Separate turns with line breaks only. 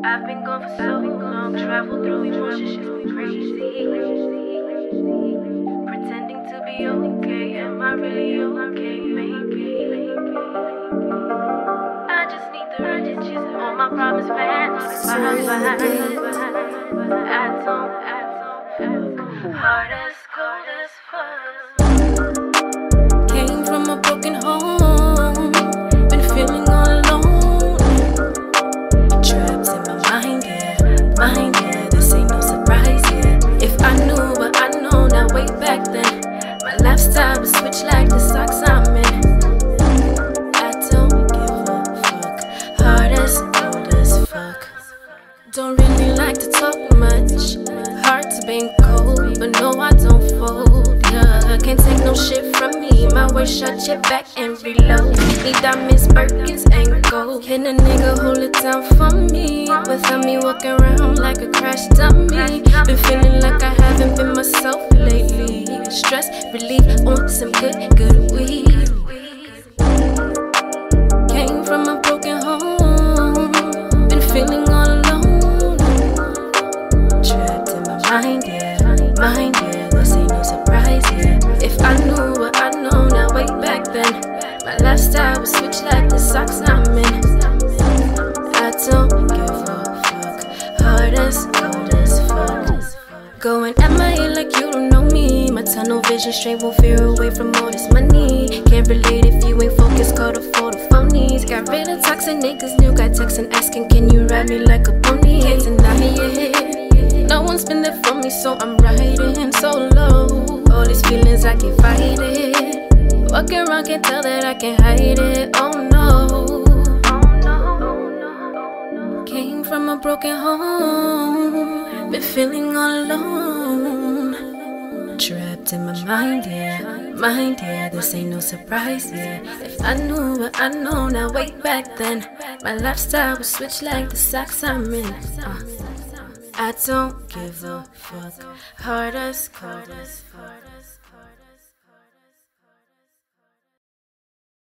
I've been gone for so long, travel through emotions, just be crazy. Pretending to be okay, am I really okay? Maybe. I just need the riches on my promised land. I don't, hard as cold as fuck.
Came from a broken home, been feeling all alone. Traps in my mind, yeah, this ain't no surprise, yeah. If I knew what I know now way back then, my lifestyle would switch like the socks I'm in. I don't give a fuck, hard as cold as fuck. Don't really like to talk much, heart's been cold, but no I don't fold, yeah. Can't take no shit from me, my way shut your back and reload. Need diamonds, Birkins, and gold. Can a nigga hold it down for me, without me walking around like a crash dummy? Been feeling like I haven't been myself lately. Stress relief on some good weed. Came from a broken home, been feeling all alone. Trapped in my mind, yeah, this ain't no surprise, yeah. If I knew what I know now way back then, my lifestyle would switch like the socks I'm in. I don't give a fuck, hard as cold as fuck. Going MIA like you don't know me. My tunnel vision straight, won't veer away from all this money. Can't relate if you ain't focused, call the photo phonies. Got rid of toxic niggas, new guy texting asking, can you ride me like a pony? Can't deny it, no one's been there for me, so I'm riding solo. All these feelings I can't fight it. Walking around can't tell that I can't hide it, oh no. Came from a broken home, been feeling all alone. Trapped in my mind, yeah, this ain't no surprise, yeah. If I knew what I know now way back then, my lifestyle would switch like the socks I'm in. I don't give a fuck, hard as cold as fuck.